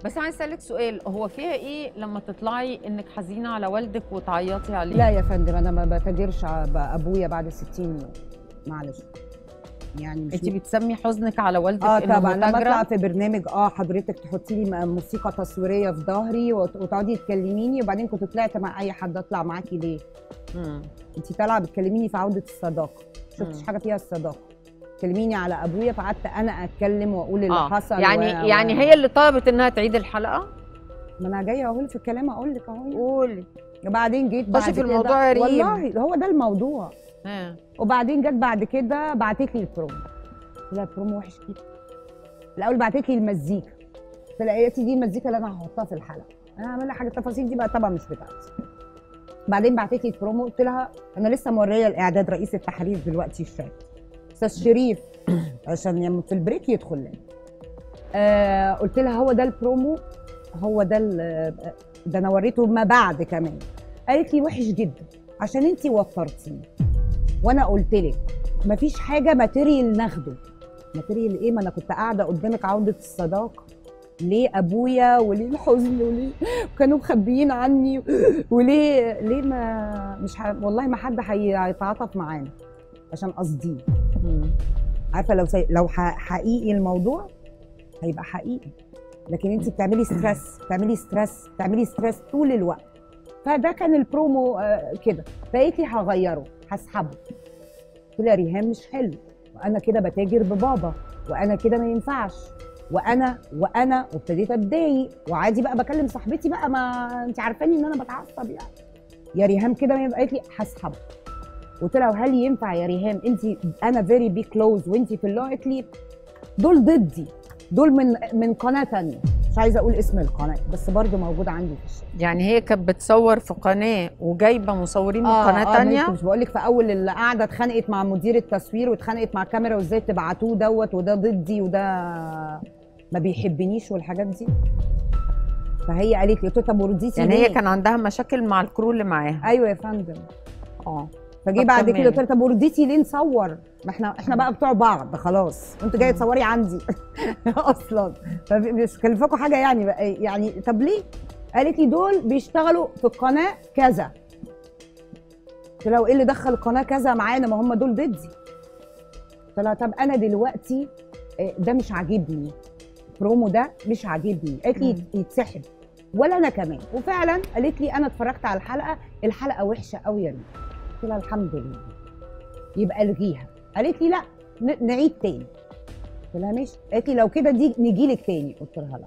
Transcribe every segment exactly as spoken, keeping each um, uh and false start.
بس عايز اسالك سؤال، هو فيها ايه لما تطلعي انك حزينه على والدك وتعيطي عليه؟ لا يا فندم، انا ما بتاجرش ابويا بعد ستين يوم، معلش. يعني مش انت بتسمي حزنك على والدك اه انه طبعا لما متاجرة؟ اطلع في برنامج اه حضرتك تحطي لي موسيقى تصويريه في ظهري وتقعدي تكلميني، وبعدين كنت طلعت مع اي حد اطلع معاكي ليه؟ امم انت طالعه بتكلميني في عوده الصداقه، شفتش حاجه فيها الصداقه. تكلميني على ابويا، فقعدت انا اتكلم واقول اللي آه. حصل. يعني و... يعني و... هي اللي طلبت انها تعيد الحلقه؟ ما انا جايه اقول في الكلام، اقول لك اهو. قولي. وبعدين جيت بعد خشي في كده، الموضوع يا ريم. والله هو ده الموضوع. ها. وبعدين جت بعد كده بعتت لي البرومو، قلت لها البرومو وحش جدا. الاول بعتت لي المزيكا، قلت لها ايه دي المزيكا اللي انا هحطها في الحلقه، انا هعمل لها حاجه، التفاصيل دي بقى طبعا مش بتاعتي. بعدين بعتت لي البرومو، قلت لها انا لسه موريه الاعداد رئيس التحرير دلوقتي الشاب استاذ شريف عشان يوم في البريك يدخل لنا. آه قلت لها هو ده البرومو، هو ده ده انا وريته ما بعد كمان. قالت لي وحش جدا عشان انت وترتيني، وانا قلت لك مفيش حاجه ماتيريال ناخده. ماتيريال ايه؟ ما انا كنت قاعده قدامك عوده الصداقه، ليه ابويا وليه الحزن وليه كانوا مخبيين عني وليه ليه ما مش ح... والله ما حد هيتعاطف معانا عشان قصدي. عارفه لو سي... لو ح... حقيقي الموضوع هيبقى حقيقي، لكن انت بتعملي ستريس بتعملي ستريس بتعملي ستريس طول الوقت. فده كان البرومو آه كده. فقالت لي هغيره هسحبه. قلت لها ريهام مش حلو، وانا كده بتاجر ببابا، وانا كده ما ينفعش، وانا وانا وابتديت اتضايق، وعادي بقى بكلم صاحبتي بقى، ما انت عارفاني ان انا بتعصب يعني. يا ريهام كده ما ينفع. قالت لي هسحبه. قلت لها هل ينفع يا ريهام؟ انت انا فيري بي كلوز وانت في اللو. قالت لي دول ضدي، دول من من قناه ثانيه، مش عايزه اقول اسم القناه بس برضه موجوده عندي في الشارع. يعني هي كانت بتصور في قناه وجايبه مصورين من آه قناه ثانيه؟ اه مش بقول لك في اول القعده اتخانقت مع مدير التصوير واتخانقت مع الكاميرا، وازاي تبعتوه دوت وده ضدي وده ما بيحبنيش والحاجات دي. فهي قالت لي، قلت لها طب ورضيتي يعني ليه؟ هي كان عندها مشاكل مع الكرو اللي معاها. ايوه يا فندم. اه فجي بعد كده قلت لها طب ورضيتي ليه نصور؟ ما احنا احنا بقى بتوع بعض خلاص، وانت جايه تصوري عندي اصلا، فمش كلفكوا حاجه يعني بقى يعني. طب ليه؟ قالت لي دول بيشتغلوا في القناه كذا. قلت لها وايه اللي دخل القناه كذا معانا؟ ما هم دول ضدي. قلت لها طب انا دلوقتي ده مش عاجبني، البرومو ده مش عاجبني. قالت لي يتسحب، ولا انا كمان. وفعلا قالت لي انا اتفرجت على الحلقه، الحلقه وحشه قوي يا ريم. قلت لها الحمد لله يبقى الغيها. قالت لي لا نعيد تاني. قلت لها ماشي. قالت لي لو كده دي نجي لك تاني. قلت لها لا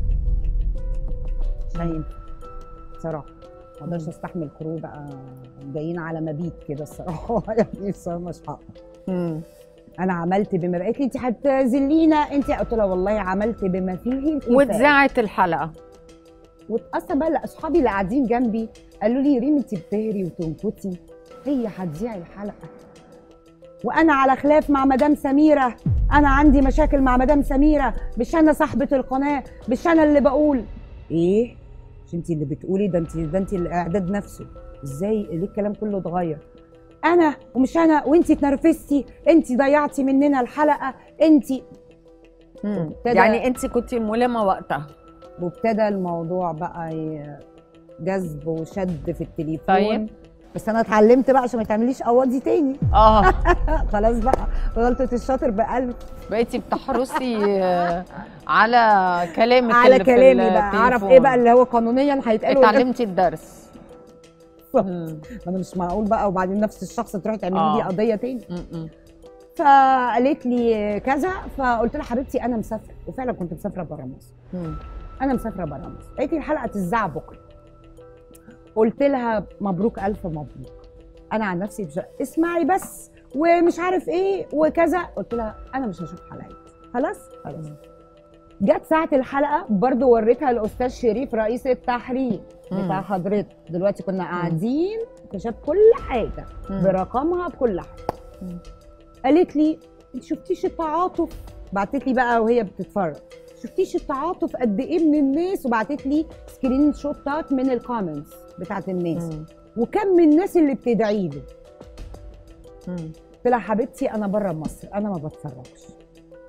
مش هينفع بصراحه، ما اقدرش استحمل كرو بقى جايين على مبيت كده الصراحه يعني الصراحه مش حق. انا عملت بما. قالت لي انت هتذلينا انت. قلت لها والله عملت بما فيه الكفايه. واتذاعت الحلقه. واصلا بقى اصحابي اللي قاعدين جنبي قالوا لي ريم انت بتهري وتنكتي، هي هتذيع الحلقه وانا على خلاف مع مدام سميره، انا عندي مشاكل مع مدام سميره، مش انا صاحبه القناه، مش انا اللي بقول ايه، مش انت اللي بتقولي ده، انت ده انت الاعداد نفسه. ازاي ليه الكلام كله اتغير؟ انا ومش انا، وانت اتنرفزتي، انت ضيعتي مننا الحلقه انت. يعني انت كنتي ملمه وقتها. وابتدى الموضوع بقى جذب وشد في التليفون. طيب بس انا اتعلمت بقى عشان ما تعمليش قواضي تاني. اه خلاص بقى غلطه الشاطر بقلب. بقيتي بتحرصي على كلامك على اللي كلامي في بقى، اعرف ايه بقى اللي هو قانونيا هيتقال. اتعلمتي الدرس. انا مش معقول بقى وبعدين نفس الشخص تروحي تعملي لي قضيه تاني. م -م. فقالت لي كذا، فقلت لها حبيبتي انا مسافره، وفعلا كنت مسافره بره مصر. انا مسافره بره مصر. قالت لي الحلقه تذاع بكره. قلت لها مبروك الف مبروك. انا عن نفسي بش... اسمعي بس ومش عارف ايه وكذا. قلت لها انا مش هشوف حلقتي خلاص خلاص. جت ساعه الحلقه برضو وريتها الاستاذ شريف رئيس التحرير بتاع حضرتك. دلوقتي كنا قاعدين كشف كل حاجه برقمها بكل حاجه. قالت لي انت شفتيش التعاطف؟ بعتت لي بقى وهي بتتفرج، شفتيش التعاطف قد ايه من الناس؟ وبعتت لي سكرين شوتات من الكومنتس بتاعت الناس، مم. وكم من الناس اللي بتدعي له. قلت لها حبيبتي انا بره مصر، انا ما بتفرجش.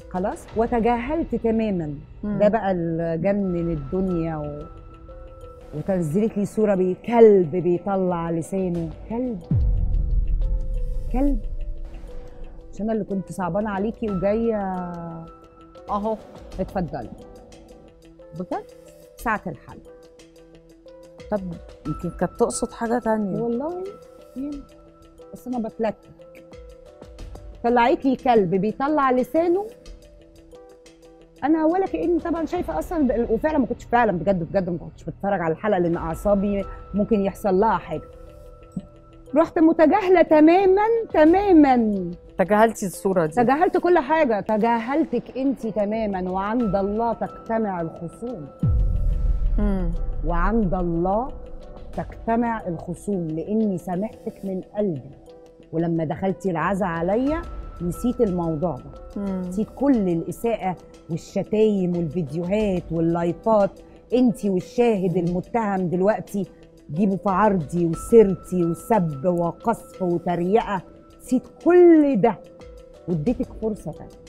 خلاص، وتجاهلت تماما. مم. ده بقى اللي جنن الدنيا و... وتنزلت لي صوره بكلب بيطلع لسانه. كلب كلب مش انا اللي كنت صعبانه عليكي وجايه اهو. اتفضلي بجد ساعه الحل. طب يمكن كانت تقصد حاجه تانية. والله يمكن. بس انا بتلكك. طلعت لي كلب بيطلع لسانه. انا ولا كاني طبعا شايفه اصلا، وفعلا ما كنتش فعلا بجد بجد ما كنتش بتفرج على الحلقه لان اعصابي ممكن يحصل لها حاجه. رحت متجاهله تماما تماما. تجاهلتي الصوره دي. تجاهلت كل حاجه، تجاهلتك انت تماما. وعند الله تجتمع الخصوم. امم وعند الله تجتمع الخصوم لاني سامحتك من قلبي. ولما دخلتي العزا عليا نسيت الموضوع ده. نسيت كل الاساءه والشتايم والفيديوهات واللايفات. انت والشاهد المتهم دلوقتي جيبوا في عرضي وسيرتي وسب وقصف وتريقه. نسيت كل ده واديتك فرصه تانيه.